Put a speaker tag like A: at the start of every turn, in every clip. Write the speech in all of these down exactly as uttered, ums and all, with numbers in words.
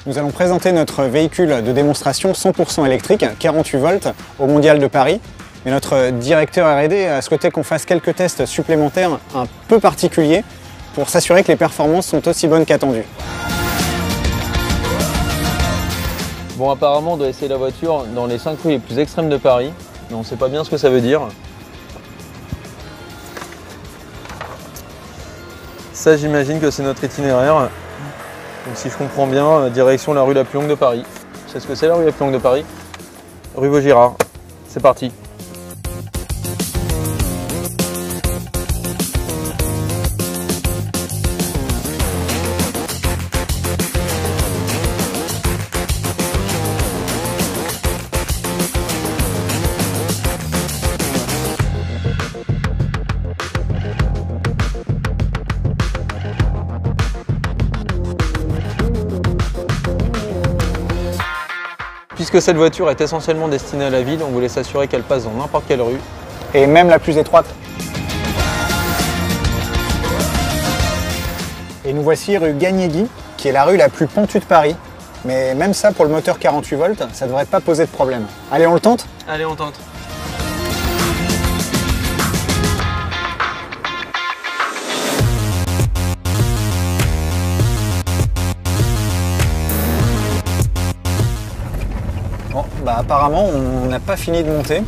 A: Nous allons présenter notre véhicule de démonstration cent pour cent électrique, quarante-huit volts, au Mondial de Paris. Mais notre directeur R et D a souhaité qu'on fasse quelques tests supplémentaires un peu particuliers pour s'assurer que les performances sont aussi bonnes qu'attendues.
B: Bon, apparemment on doit essayer la voiture dans les cinq rues les plus extrêmes de Paris, mais on ne sait pas bien ce que ça veut dire. Ça, j'imagine que c'est notre itinéraire. Donc, si je comprends bien, direction la rue la plus longue de Paris. Tu sais ce que c'est la rue la plus longue de Paris? Rue Vaugirard. C'est parti. Puisque cette voiture est essentiellement destinée à la ville, on voulait s'assurer qu'elle passe dans n'importe quelle rue.
A: Et même la plus étroite. Et nous voici rue Gagnéguy, qui est la rue la plus pentue de Paris. Mais même ça, pour le moteur quarante-huit volts, ça ne devrait pas poser de problème. Allez, on le tente?
B: Allez, on tente.
A: Bon, bah apparemment on n'a pas fini de monter.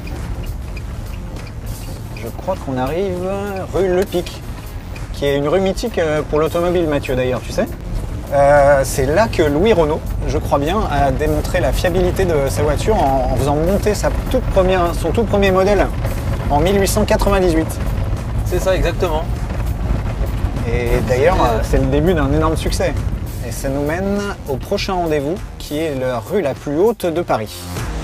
A: Je crois qu'on arrive rue Le Pic, qui est une rue mythique pour l'automobile, Mathieu, d'ailleurs, tu sais. Euh, c'est là que Louis Renault, je crois bien, a démontré la fiabilité de sa voiture en, en faisant monter sa toute première, son tout premier modèle en mille huit cent quatre-vingt-dix-huit.
B: C'est ça, exactement.
A: Et d'ailleurs, c'est le début d'un énorme succès. Et ça nous mène au prochain rendez-vous, qui est la rue la plus haute de Paris.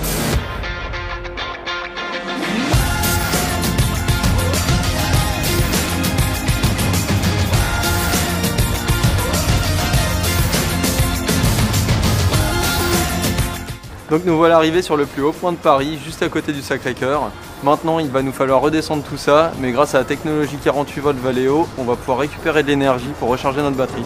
B: Donc nous voilà arrivés sur le plus haut point de Paris, juste à côté du Sacré-Cœur. Maintenant, il va nous falloir redescendre tout ça, mais grâce à la technologie quarante-huit volts Valeo, on va pouvoir récupérer de l'énergie pour recharger notre batterie.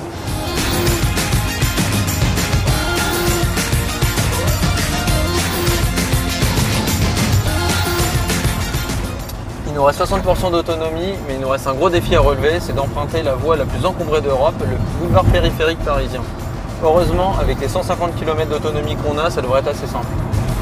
B: Il nous reste soixante pour cent d'autonomie, mais il nous reste un gros défi à relever, c'est d'emprunter la voie la plus encombrée d'Europe, le boulevard périphérique parisien. Heureusement, avec les cent cinquante kilomètres d'autonomie qu'on a, ça devrait être assez simple.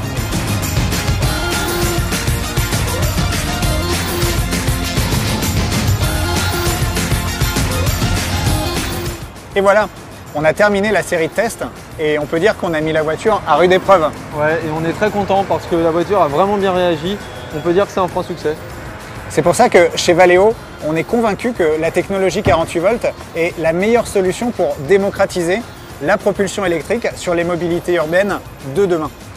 A: Et voilà, on a terminé la série de tests et on peut dire qu'on a mis la voiture à rude épreuve.
B: Ouais, et on est très content parce que la voiture a vraiment bien réagi. On peut dire que c'est un franc succès.
A: C'est pour ça que chez Valeo, on est convaincu que la technologie quarante-huit volts est la meilleure solution pour démocratiser la propulsion électrique sur les mobilités urbaines de demain.